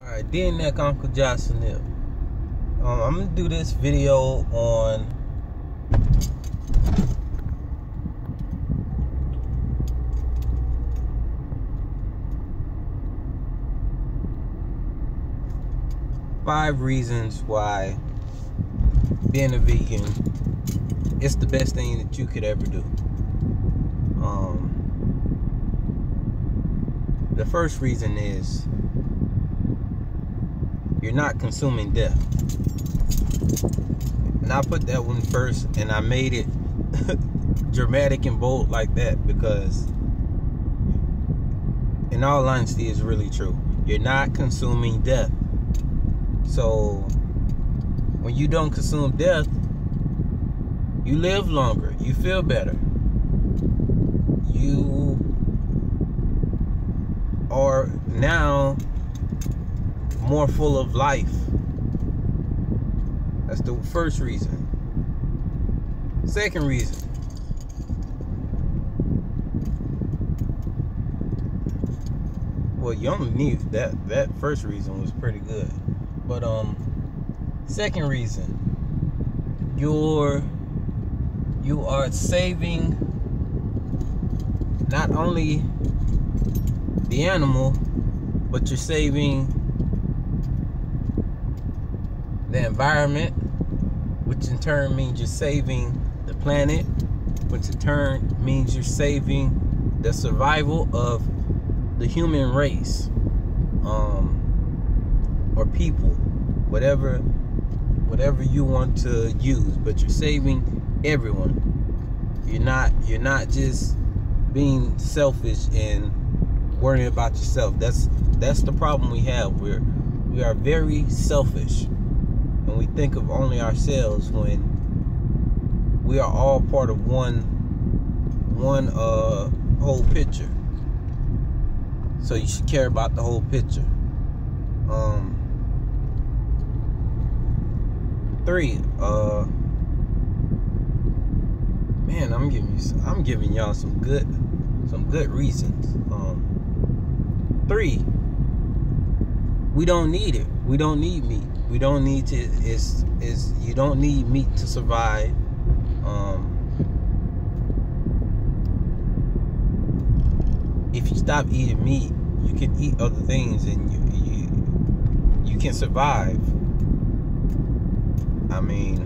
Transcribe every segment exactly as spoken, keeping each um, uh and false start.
Alright, then neck Uncle Johnson Hill. Um, I'm gonna do this video on five reasons why being a vegan is the best thing that you could ever do. Um, the first reason is you're not consuming death. And I put that one first, and I made it dramatic and bold like that because, in all honesty, it's really true. You're not consuming death. So when you don't consume death, you live longer, you feel better, you are now more full of life. That's the first reason. Second reason, well, you only need that. That first reason was pretty good, but um, second reason, you're you are saving not only the animal, but you're saving the environment, which in turn means you're saving the planet, which in turn means you're saving the survival of the human race, um, or people, whatever, whatever you want to use. But you're saving everyone. You're not, you're not just being selfish and worrying about yourself. That's that's the problem we have. We're we are very selfish. And we think of only ourselves when we are all part of one one uh whole picture. So you should care about the whole picture. Um three, uh man, I'm giving you some, I'm giving y'all some good some good reasons. Um three, we don't need it. We don't need meat. We don't need to, it's, it's, you don't need meat to survive. Um, if you stop eating meat, you can eat other things and you, you, you can survive. I mean,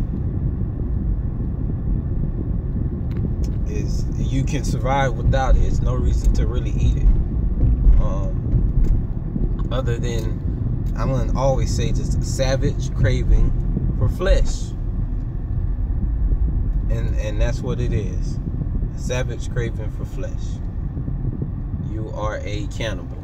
is you can survive without it. It's no reason to really eat it. Um, other than, I'm going to always say, just a savage craving for flesh. And and that's what it is. A savage craving for flesh. You are a cannibal.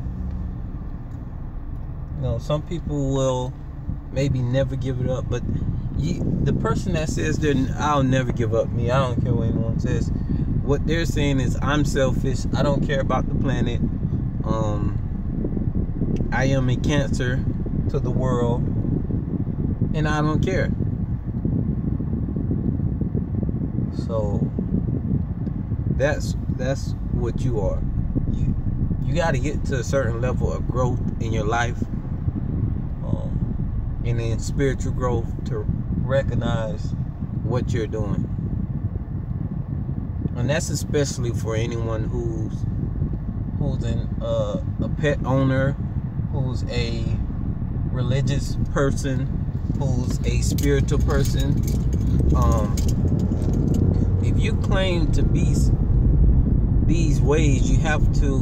You know, some people will maybe never give it up, but you, the person that says they're, I'll never give up me, I don't care what anyone says. What they're saying is, I'm selfish. I don't care about the planet. Um... I am a cancer to the world, and I don't care. So that's that's what you are. You you got to get to a certain level of growth in your life, um, and in spiritual growth, to recognize what you're doing. And that's especially for anyone who's who's an, uh, a pet owner, who's a religious person, who's a spiritual person. Um, if you claim to be these ways, you have to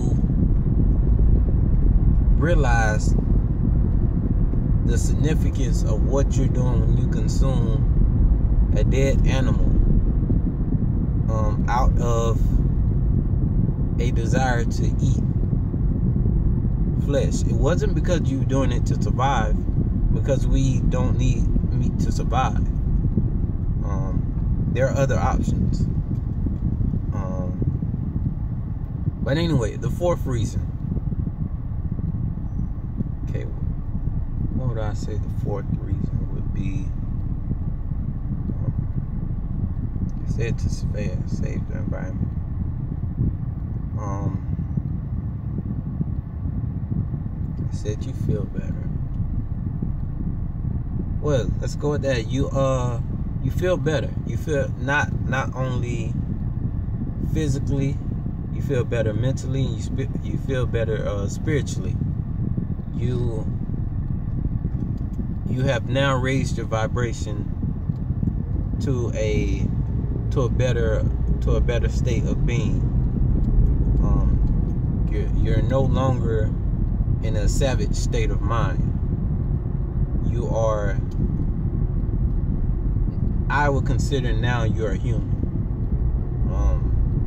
realize the significance of what you're doing when you consume a dead animal, um, out of a desire to eat flesh. It wasn't because you were doing it to survive, because we don't need meat to survive. Um, there are other options. Um, but anyway, the fourth reason. Okay, what would I say the fourth reason would be? Um, I said to save, save the environment. Um, said you feel better. well, let's go with that. You uh, you feel better. You feel not not only physically, you feel better mentally. You sp- you feel better uh, spiritually. You you have now raised your vibration to a to a better to a better state of being. Um, you're you're no longer in a savage state of mind. You are, I would consider now you're a human. Um,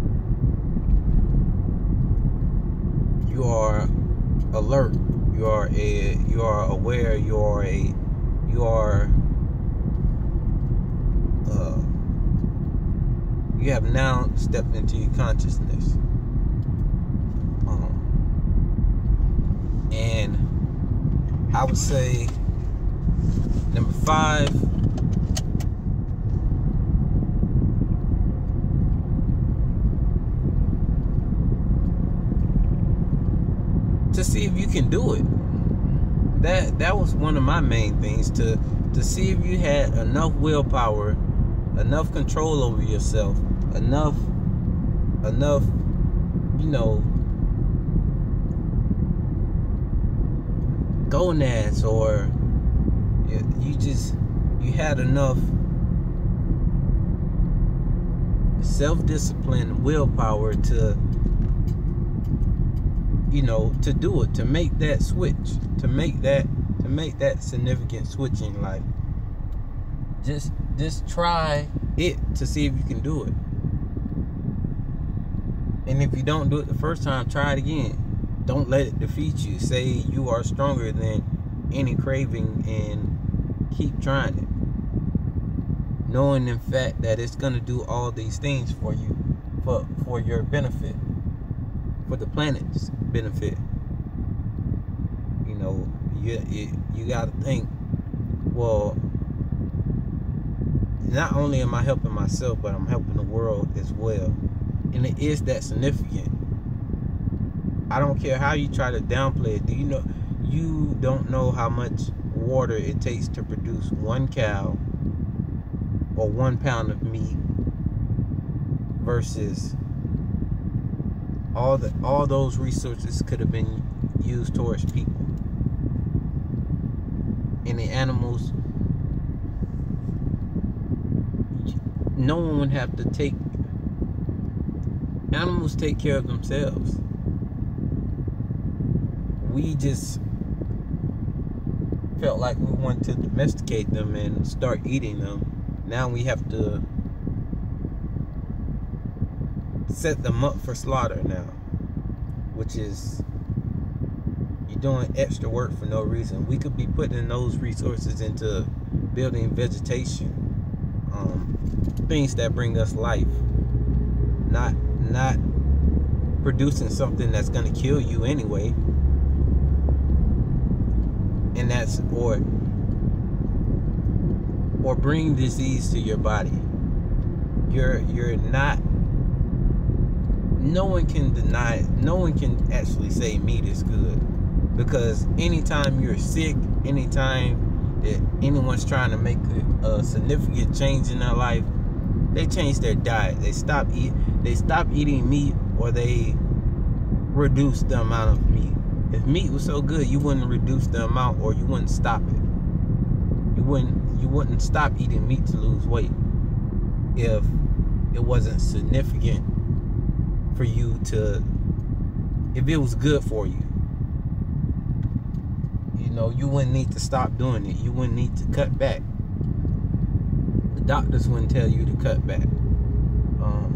you are alert. You are a. You are aware. You are a. You are. Uh, you have now stepped into your consciousness. Um, and I would say number five, to see if you can do it. That that was one of my main things, to to see if you had enough willpower, enough control over yourself, enough enough, you know, gonads, or you, you just you had enough self-discipline, willpower to, you know, to do it, to make that switch, to make that to make that significant switch in life. Just just try it to see if you can do it. And if you don't do it the first time, try it again. Don't let it defeat you. Say you are stronger than any craving and keep trying it. Knowing in fact that it's gonna do all these things for you, for for your benefit, for the planet's benefit. You know, you you, you gotta think, well, not only am I helping myself, but I'm helping the world as well. And it is that significant. I don't care how you try to downplay it. Do you know, you don't know how much water it takes to produce one cow or one pound of meat versus all the all those resources could have been used towards people. And the animals, no one would have to take, animals take care of themselves. We just felt like we wanted to domesticate them and start eating them. Now we have to set them up for slaughter now, which is, you're doing extra work for no reason. We could be putting those resources into building vegetation, um, things that bring us life, not not producing something that's going to kill you anyway. And that's, or or bring disease to your body. You're you're not, no one can deny it. No one can actually say meat is good, because anytime you're sick, anytime that anyone's trying to make a, a significant change in their life, they change their diet. They stop eat they stop eating meat, or they reduce the amount of meat. If meat was so good, you wouldn't reduce the amount, or you wouldn't stop it. You wouldn't you wouldn't stop eating meat to lose weight if it wasn't significant for you to, if it was good for you. You know, you wouldn't need to stop doing it. You wouldn't need to cut back. The doctors wouldn't tell you to cut back. Um,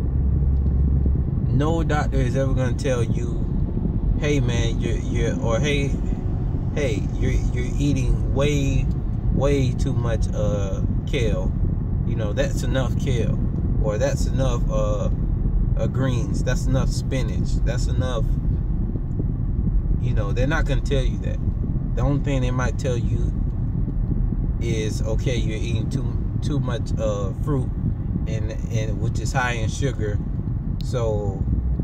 no doctor is ever going to tell you, hey man, you're you're or hey hey you're you're eating way way too much uh kale. You know, that's enough kale, or that's enough uh, uh greens, that's enough spinach, that's enough. You know, they're not gonna tell you that. The only thing they might tell you is, okay, you're eating too too much uh fruit, and and which is high in sugar, so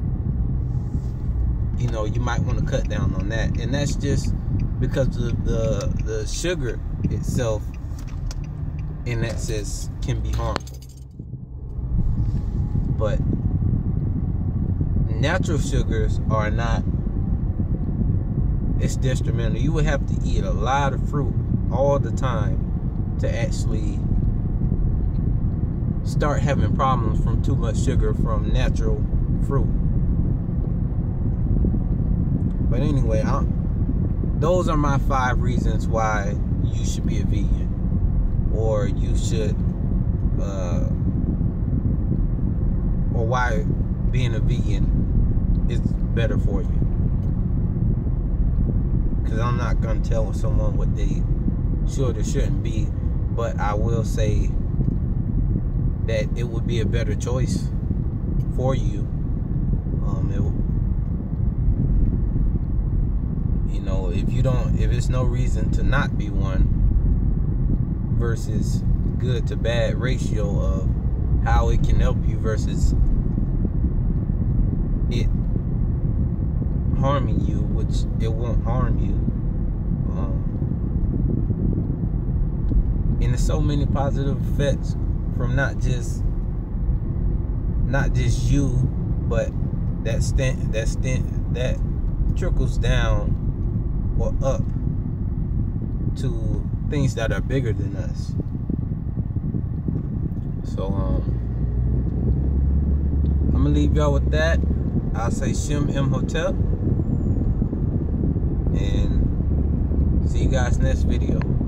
you know, you might want to cut down on that. And that's just because the the, the sugar itself in excess can be harmful. But natural sugars are not, it's detrimental. You would have to eat a lot of fruit all the time to actually start having problems from too much sugar from natural fruit. But anyway, I'm, those are my five reasons why you should be a vegan, or you should, uh, or why being a vegan is better for you. Because I'm not going to tell someone what they should or shouldn't be, but I will say that it would be a better choice for you. Um, it, you know, if you don't, if it's no reason to not be one, versus good to bad ratio of how it can help you versus it harming you, which it won't harm you. Um, and there's so many positive effects from not just not just you, but that stent that stent that trickles down or up to things that are bigger than us. So um I'm gonna leave y'all with that. I'll say Shem Imhotep, and see you guys next video.